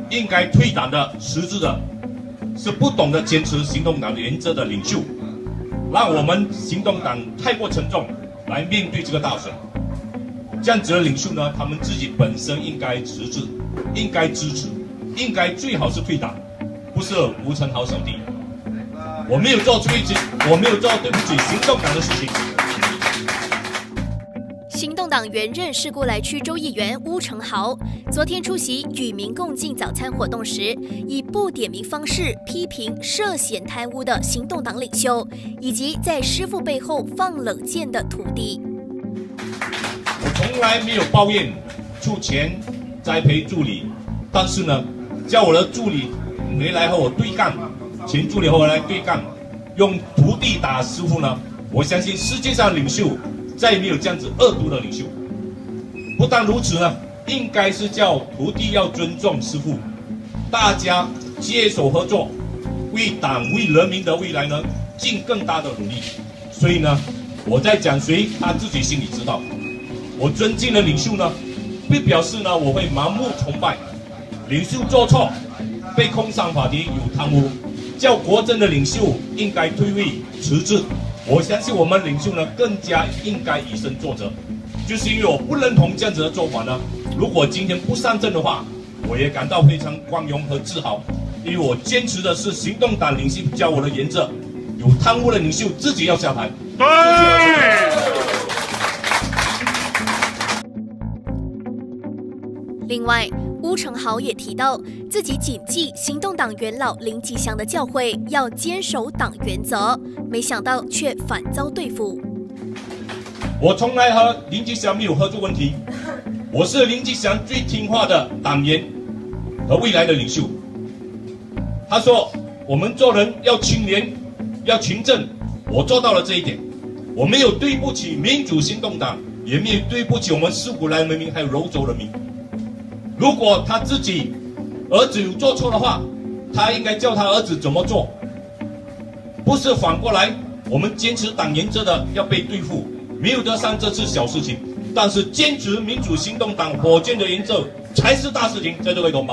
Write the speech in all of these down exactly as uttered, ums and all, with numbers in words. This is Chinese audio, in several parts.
应该退党的、辞职的，是不懂得坚持行动党原则的领袖，让我们行动党太过沉重来面对这个大选。这样子的领袖呢，他们自己本身应该辞职，应该支持，应该最好是退党，不是吴承豪小弟。我没有做对不起，我没有做对不起行动党的事情。 行动党原任市固来区州议员邬承豪昨天出席与民共进早餐活动时，以不点名方式批评涉嫌贪污的行动党领袖，以及在师父背后放冷箭的徒弟。 我从来没有抱怨出钱栽培助理，但是呢，叫我的助理回来和我对干，前助理和我来对干，用徒弟打师父呢？我相信世界上领袖再也没有这样子恶毒的领袖。不但如此呢，应该是叫徒弟要尊重师父，大家携手合作，为党为人民的未来呢尽更大的努力。所以呢，我在讲谁，他自己心里知道。我尊敬的领袖呢，不表示呢我会盲目崇拜。领袖做错，被控上法庭有贪污，叫国政的领袖应该退位辞职。我相信我们领袖呢更加应该以身作则，就是因为我不认同这样子的做法呢。如果今天不上阵的话，我也感到非常光荣和自豪，因为我坚持的是行动党领袖教我的原则：有贪污的领袖自己要下台。对。 另外，邬承豪也提到，自己谨记行动党元老林吉祥的教诲，要坚守党原则，没想到却反遭对付。 我从来和林吉祥没有合作问题，我是林吉祥最听话的党员和未来的领袖。他说我们做人要清廉，要勤政，我做到了这一点。我没有对不起民主行动党，也没有对不起我们四股来人民还有柔州人民。如果他自己儿子有做错的话，他应该教他儿子怎么做，不是反过来我们坚持党原则的要被对付。没有得上这次小事情，但是坚持民主行动党火箭的原则才是大事情，在这位同胞。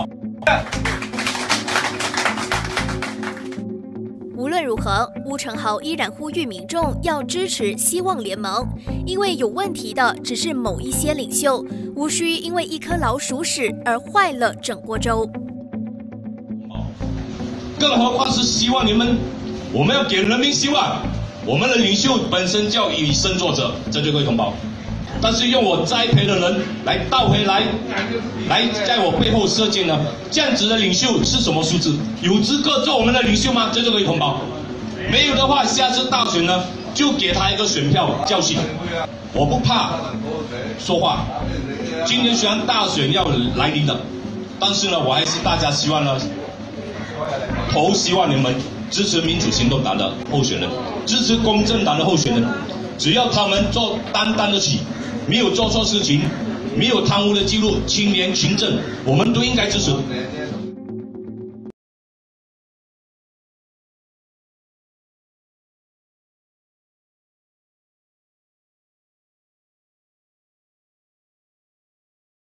无论如何，邬承豪依然呼吁民众要支持希望联盟，因为有问题的只是某一些领袖，无需因为一颗老鼠屎而坏了整锅粥。 更何况是希望你们，我们要给人民希望。我们的领袖本身就要以身作则，这就各位同胞。但是用我栽培的人来倒回来，来在我背后射箭呢？这样子的领袖是什么素质？有资格做我们的领袖吗？这就各位同胞。没有的话，下次大选呢，就给他一个选票教训。我不怕说话。今年虽然大选要来临了，但是呢，我还是大家希望呢，投希望你们支持民主行动党的候选人，支持公正党的候选人。只要他们做担当得起，没有做错事情，没有贪污的记录，清廉勤政，我们都应该支持。